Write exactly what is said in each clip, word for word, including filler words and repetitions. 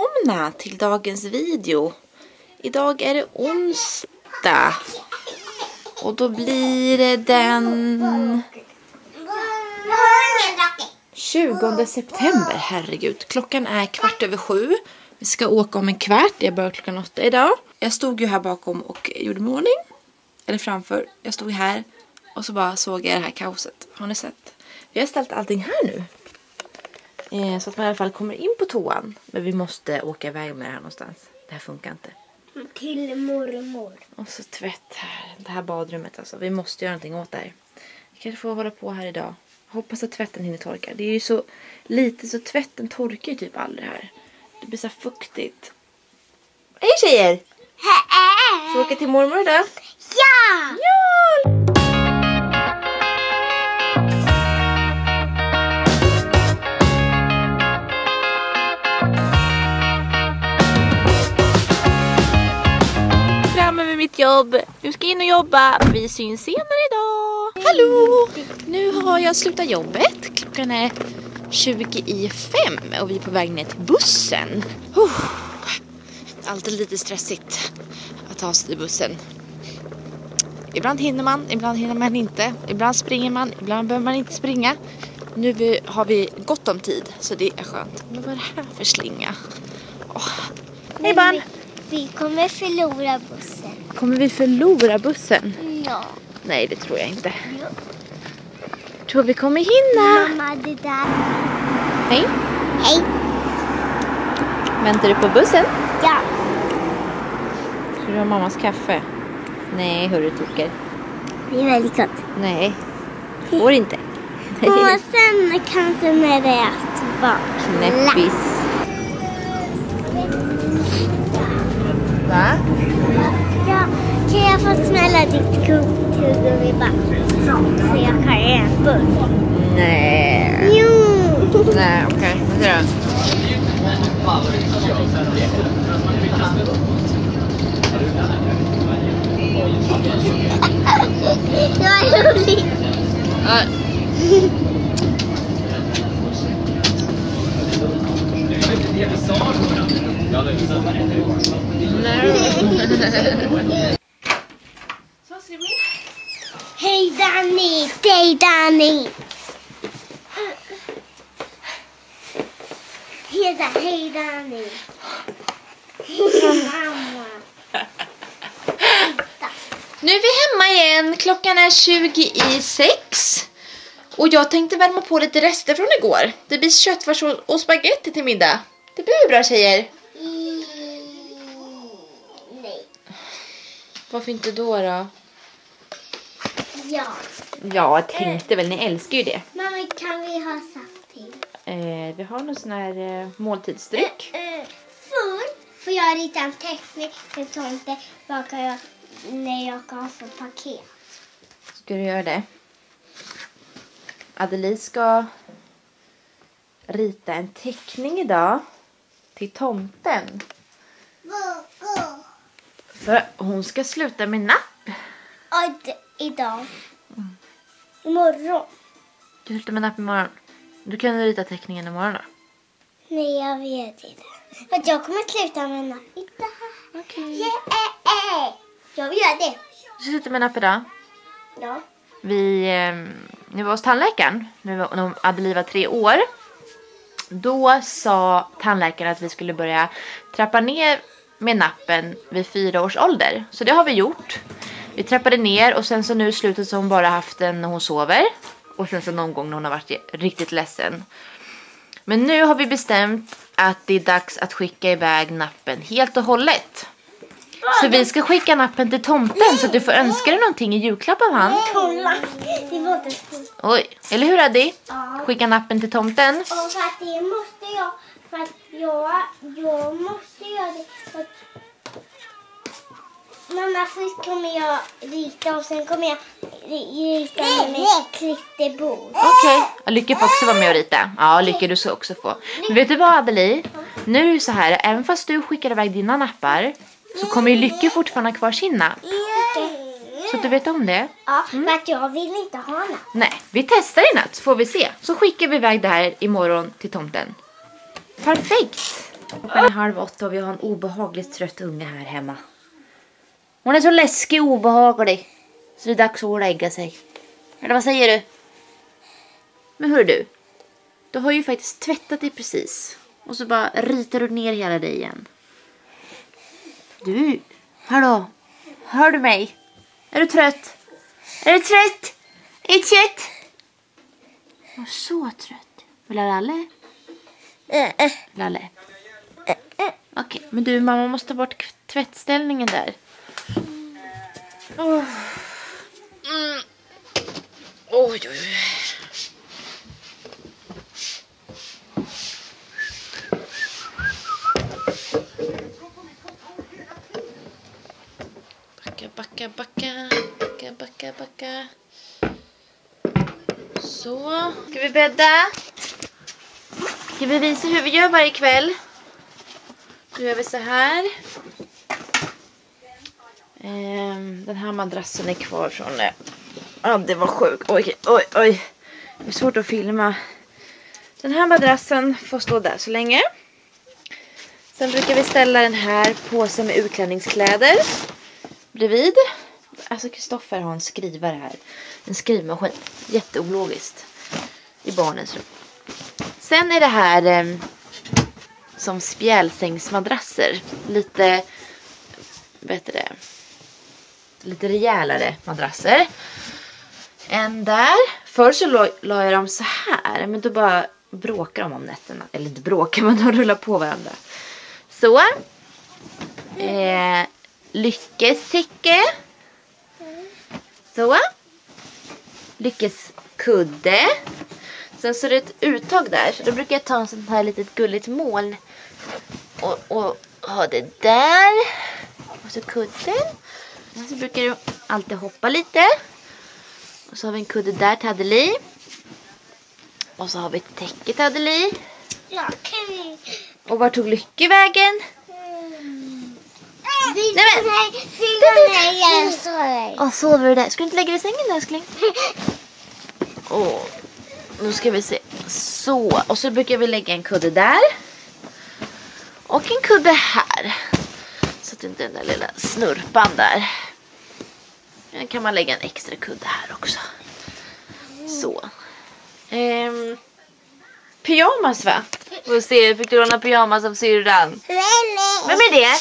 välkomna till dagens video. Idag är det onsdag. Och då blir det den tjugonde september. Herregud, klockan är kvart över sju. Vi ska åka om en kvart. Jag börjar klockan åtta idag. Jag stod ju här bakom och gjorde mig ordning. Eller framför. Jag stod här och så bara såg jag det här kaoset. Har ni sett? Vi har ställt allting här nu. Eh, så att man i alla fall kommer in på toan. Men vi måste åka iväg med det här någonstans. Det här funkar inte. Till mormor. Och så tvätt här. Det här badrummet alltså. Vi måste göra någonting åt det här. Vi kanske får hålla på här idag. Hoppas att tvätten hinner torka. Det är ju så lite så tvätten torkar ju typ aldrig här. Det blir så fuktigt. Hej tjejer! Så åka till mormor idag? Ja! Ja! Framme med mitt jobb. Nu ska jag in och jobba. Vi syns senare idag. Hallå! Nu har jag slutat jobbet. Klockan är tjugo i fem och vi är på väg ner till bussen. Uh, alltid lite stressigt att ta sig till bussen. Ibland hinner man, ibland hinner man inte. Ibland springer man, ibland behöver man inte springa. Nu har vi gott om tid, så det är skönt. Men vad är det här för slinga? Oh. Hej barn! Vi, vi kommer förlora bussen. Kommer vi förlora bussen? Ja. Nej, det tror jag inte. Ja. Tror vi kommer hinna. Mamma, det där. Hej. Hej. Väntar du på bussen? Ja. Ska du ha mammas kaffe? Nej, hörru toker. Det är väldigt gott. Nej, det går inte. Och sen kanske när det är att vara Knäppis. Va? Ja, kan jag få smälla ditt kuggummi bara så jag kan ge en burk? Nej. Jo. Nej, okej. Okay. Vad säger du? Det var roligt. Ja. Så ser vi. Hej Danny, hej Danny. Hej, hej Danny. Mamma. Nu är vi hemma igen. Klockan är tjugo i sex. Och jag tänkte värma på lite rester från igår. Det blir köttfärs och spaghetti till middag. Det blir ju bra tjejer. Mm, nej. Varför inte då då? Ja. Ja, jag tänkte väl. Ni älskar ju det. Mamma, kan vi ha saft till? Eh, vi har någon sån här eh, måltidsdryck. Uh, uh, för, får jag rita en teckning till tomte vad kan jag, när jag kan få paket? Ska du göra det? Adelie ska rita en teckning idag till tomten. För hon ska sluta med napp. Ja, idag. Mm. Imorgon. Du slutar med napp imorgon. Du kan rita teckningen imorgon då. Nej, jag vet inte. För jag kommer sluta med napp idag. Okej. Okay. Yeah. Jag vill göra det. Du slutar med napp idag? Ja. Vi, eh, vi var hos tandläkaren när Adelie var tre år. Då sa tandläkaren att vi skulle börja trappa ner med nappen vid fyra års ålder. Så det har vi gjort. Vi trappade ner och sen så nu i slutet så har hon bara haft den när hon sover. Och sen så någon gång när hon har varit riktigt ledsen. Men nu har vi bestämt att det är dags att skicka iväg nappen helt och hållet. Så vi ska skicka nappen till tomten så att du får önska dig någonting i julklapp av han. Kolla, det var inte skit. Oj, eller hur Addi? Ja. Skicka nappen till tomten. Och för att det måste jag, för att jag, jag måste göra det. För att mamma, först kommer jag rita och sen kommer jag rita med klisterbord. Okej, okay. Lycka får också vara med och rita. Ja, Lycka du ska också få. Men vet du vad Adelie? Nu är det så här, även fast du skickar iväg dina nappar så kommer ju Lycka fortfarande ha kvar sin napp. Så att du vet om det. Ja, mm. För att jag vill inte ha napp. Nej, vi testar i natt så får vi se. Så skickar vi iväg det här imorgon till tomten. Perfekt! Klockan är halv åtta och vi har en obehagligt trött unge här hemma. Hon är så läskig och obehaglig. Så det är dags att lägga sig. Eller vad säger du? Men hör du. Du har ju faktiskt tvättat dig precis. Och så bara ritar du ner hela dig igen. Du, hallå. Hör du mig? Är du trött? Är du trött? Är du trött? Jag är så trött. Vill du Lalle? Lalle. Okej, okay, men du, mamma måste ta bort tvättställningen där. Oh. Mm. Oj, oj, oj. Backa, backa, backa. Backa, backa, backa. Så. Ska vi bädda? Ska vi visa hur vi gör varje kväll? Då gör vi så här. Den här madrassen är kvar från det. Ja, det var sjukt. Oj, oj, oj. Det är svårt att filma. Den här madrassen får stå där så länge. Sen brukar vi ställa den här påsen med utklädningskläder bredvid. Alltså Kristoffer har en skrivare här. En skrivmaskin. Jätteologiskt. I barnens rum. Sen är det här eh, som spjälsängsmadrasser. Lite, vet du det, lite rejälare madrasser än där. Förr så la, la jag dem så här. Men då bara bråkar de om nätterna. Eller inte bråkar, men de rullar på varandra. Så. Eh, lyckestycke. Så. Lyckeskudde. Sen så är det ett uttag där. Så då brukar jag ta en sån här litet gulligt moln. Och, och ha det där. Och så kudden. Och så brukar du alltid hoppa lite. Och så har vi en kudde där till Adelie. Och så har vi ett täcke till Adelie. Ja, kan vi... Och var tog Lycke vägen? Mm. Nej men! Åh, sover du där? Ska du inte lägga dig i sängen där, älskling? Åh, nu ska vi se. Så, och så brukar vi lägga en kudde där. Och en kudde här. Så att inte den där lilla snurpan där. Sen kan man lägga en extra kudde här också. Så. Ehm, pyjamas va? Får se, fick du låna pyjamas av syrran? Vem är det?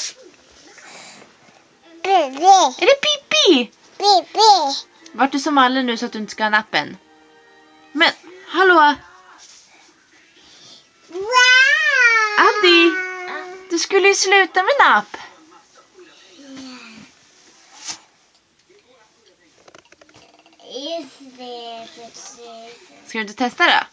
Bibi. Är det Pippi? Bibi. Vart du som alla nu så att du inte ska ha nappen? Men, hallå? Wow. Addi, du skulle ju sluta med napp. Ska du inte testa det?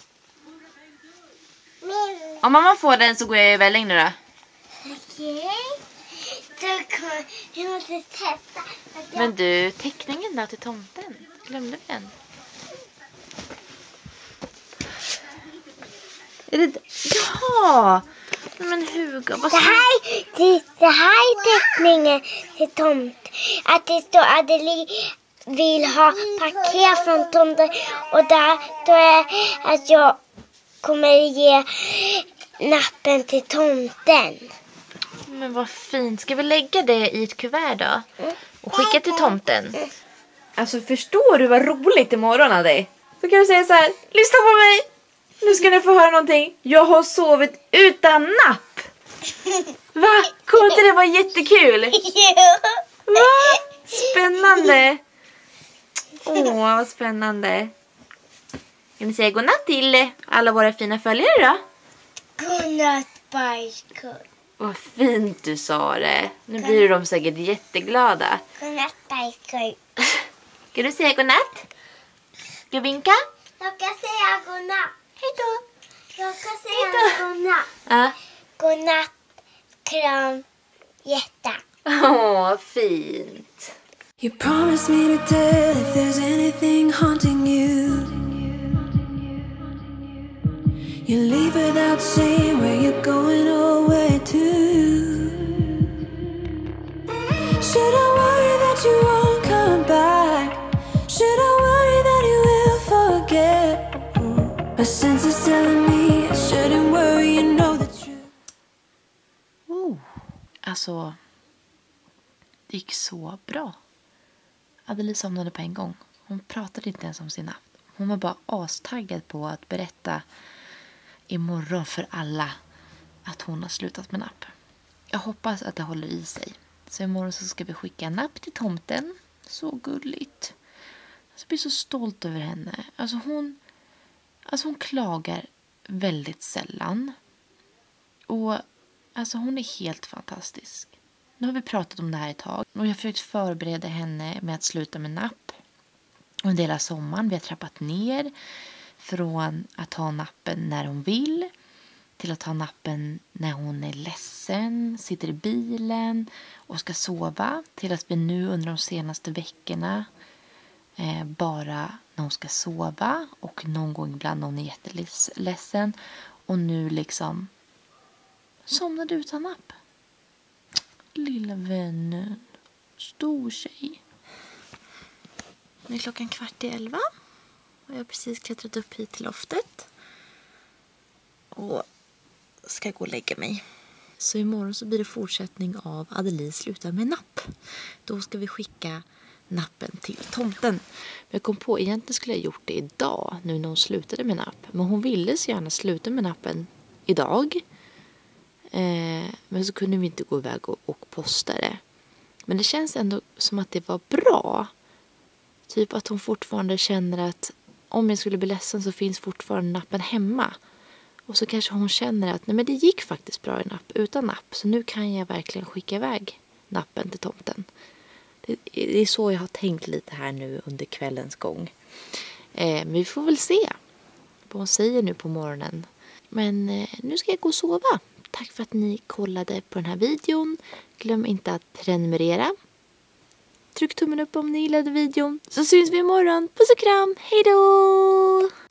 Om mamma får den så går jag i välling nu då. Okej. Så kom, jag måste testa. Men du, teckningen där till tomten. Glömde vi den? Är det... Ja! Men Hugo, vad det här, det, det här är teckningen till tomt. Att det står Adelie vill ha paket från tomten. Och där då är att jag kommer ge nappen till tomten. Men vad fint. Ska vi lägga det i ett kuvert då? Och skicka till tomten? Alltså förstår du vad roligt imorgon av dig? Så kan du säga så här: lyssna på mig! Nu ska ni få höra någonting. Jag har sovit utan napp. Va? Kommer inte det vara jättekul? Va? Spännande. Åh, vad spännande. Kan ni säga godnatt till alla våra fina följare då? Godnatt, bajskorv. Vad fint du sa det. Nu blir de säkert jätteglada. Godnatt, bajskorv. Ska du säga godnatt? Ska du vinka? Jag kan säga godnatt. Hej då. Jag kan säga godnatt. Ja. Godnatt, kram, hjärta. Åh, fint. You promised me to tell if there's anything haunting you. You leave without saying where you're going or where to. Should I worry that you won't come back? Should I worry that you will forget? My sense is telling me I shouldn't worry, you know the truth. Jo, alltså det gick så bra. Adelie somnade på en gång. Hon pratade inte ens om sin napp. Hon var bara astaggad på att berätta imorgon för alla att hon har slutat med napp. Jag hoppas att det håller i sig. Så imorgon så ska vi skicka en napp till tomten. Så gulligt. Jag blir så stolt över henne. Alltså hon, alltså hon klagar väldigt sällan. Och alltså hon är helt fantastisk. Nu har vi pratat om det här ett tag. Och jag har försökt förbereda henne med att sluta med napp. Under hela sommaren. Vi har trappat ner. Från att ha nappen när hon vill. Till att ha nappen när hon är ledsen. Sitter i bilen. Och ska sova. Till att vi nu under de senaste veckorna. Eh, bara när hon ska sova. Och någon gång ibland när hon är jätteledsen. Och nu liksom. Somnade utan napp. Lilla vännen. Stor tjej. Nu är klockan kvart i elva. Och jag har precis klättrat upp hit till loftet. Och ska gå och lägga mig. Så imorgon så blir det fortsättning av Adelie slutar med napp. Då ska vi skicka nappen till tomten. Men jag kom på, egentligen skulle jag gjort det idag. Nu när hon slutade med napp. Men hon ville så gärna sluta med nappen idag. Eh, men så kunde vi inte gå iväg och, och posta det. Men det känns ändå som att det var bra. Typ att hon fortfarande känner att om jag skulle bli ledsen så finns fortfarande nappen hemma. Och så kanske hon känner att nej, men det gick faktiskt bra i napp utan napp. Så nu kan jag verkligen skicka iväg nappen till tomten. Det, det är så jag har tänkt lite här nu under kvällens gång. Eh, men vi får väl se vad hon säger nu på morgonen. Men eh, nu ska jag gå och sova. Tack för att ni kollade på den här videon. Glöm inte att prenumerera. Tryck tummen upp om ni gillade videon. Så syns vi imorgon. Puss och kram. Hej då!